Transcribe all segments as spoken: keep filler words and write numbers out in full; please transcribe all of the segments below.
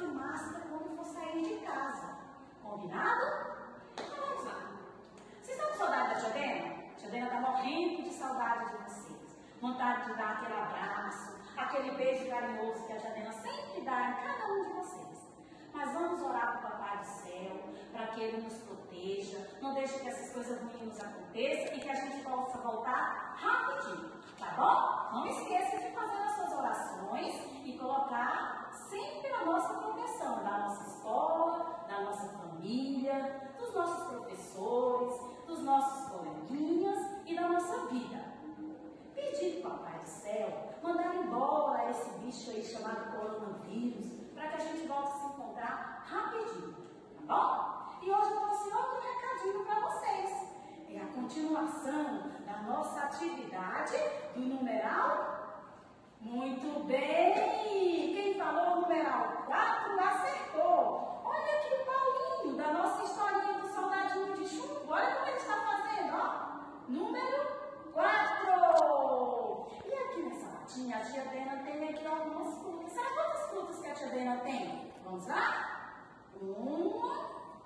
máscara quando for sair de casa. Combinado? Então vamos lá. Vocês estão com saudade da tia Dena? A tia Dena está morrendo de saudade de vocês. Vontade de dar aquele abraço, aquele beijo carinhoso que a tia Dena sempre dá em cada um de vocês. Mas vamos orar para o Papai do Céu, para que Ele nos proteja, não deixe que essas coisas ruins nos aconteçam e que a gente possa voltar rapidinho, tá bom? Não esqueça de fazer as suas orações e colocar sempre a nossa proteção, da nossa escola, da nossa família, dos nossos professores, dos nossos coleguinhas e da nossa vida. Pedir para o Papai do Céu mandar embora esse bicho aí chamado coronavírus, para que a gente volte a se encontrar rapidinho, tá bom? E hoje eu trouxe outro recadinho para vocês. É a continuação da nossa atividade do numeral. Muito bem! Quem falou o numeral quatro acertou. Olha aqui o Paulinho, da nossa historinha do soldadinho de chumbo. Olha como ele está fazendo, ó. Número quatro. E aqui nessa latinha, a tia Dena tem aqui algumas frutas. Sabe quantas frutas que a tia Dena tem? Vamos lá? Uma,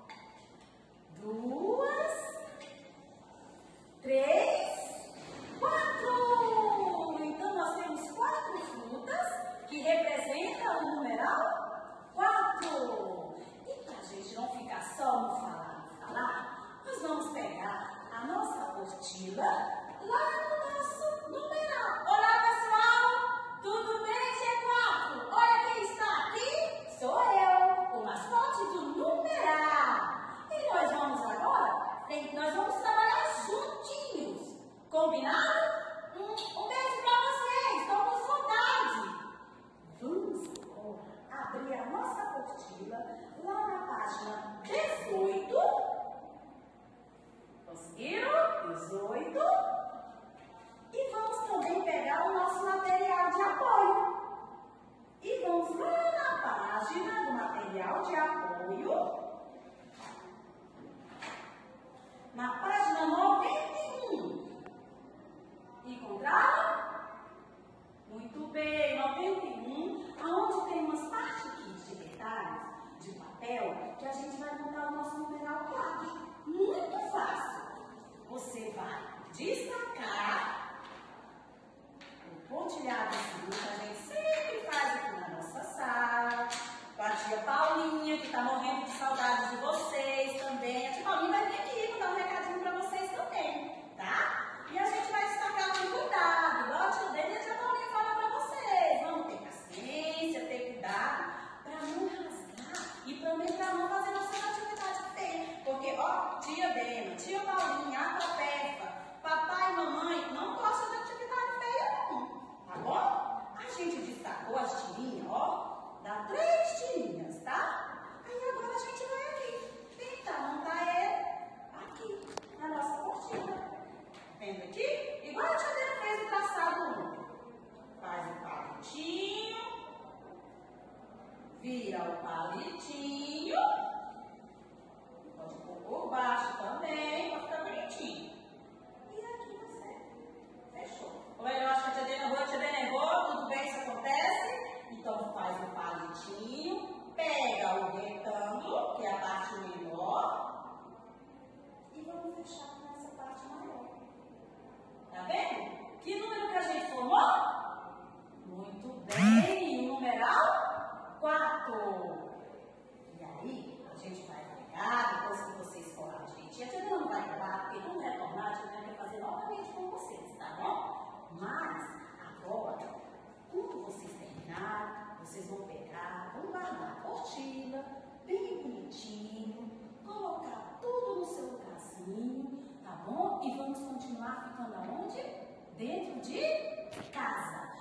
duas, três, quatro. Então, nós temos quatro frutas que representam o numeral quatro. E para a gente não ficar só no falar, no falar, nós vamos pegar a nossa apostila lá no nosso numeral. Olá, pessoal! Tudo bem, G quatro? Olha quem está aqui! Sou eu, o mascote do numeral. E nós vamos agora, nós vamos trabalhar juntinhos. Combinado? Um, um beijo para vocês, estou com saudade. Vamos agora abrir a nossa apostila lá na página dezoito. Conseguiram? dezoito. E vamos também pegar o nosso material de apoio. E vamos lá na página do material de apoio. Na página noventa e um. Encontraram? Muito bem, noventa e um, onde tem umas partes aqui de detalhes, de papel, que a gente vai montar o nosso numeral quatro. Muito fácil. Você vai destacar o pontilhado assim, que a gente sempre faz aqui na nossa sala, com a tia Paulinha, que está morrendo de saudade de vocês também. A tia Paulinha vai vir aqui para dar um recadinho para vocês também, tá? E a gente vai destacar com cuidado, igual a tia Dena e a tia Paulinha falam para vocês. Vamos ter paciência, ter cuidado, para não rasgar e também para não fazer nossa atividade feia. Porque, ó, tia Dena, tia Paulinha, a Copefa, papai e mamãe não gostam de atividade feia, não, tá bom? A gente destacou as tirinhas, ó, dá três tirinhas, tá? Aí agora a gente vai aqui, tentar montar ele aqui, na nossa apostila. Vendo aqui? Igual a tia Dena fez o traçado ontem. Faz o palitinho, vira o palitinho, pode pôr por baixo também, para ficar bonitinho. E aqui você fechou. Ou eu acho que a tia Dena errou, a tia Dena errou, tudo bem, isso acontece. Então faz o palitinho, pega o retângulo, que é a parte menor, e vamos fechar com essa parte maior. Tá vendo? Que número que a gente formou? Muito bem, numeral quatro. E aí, a gente vai pegar, depois que vocês forem a gente. A tia Dena não vai pegar, porque quando retornar, a tia Dena vai fazer novamente com vocês, tá bom? Mas, agora, quando vocês terminarem, vocês vão pegar, vão guardar a apostila, bem bonitinho, colocar tudo no seu lugarzinho, tá bom? E vamos continuar ficando aonde? Dentro de casa.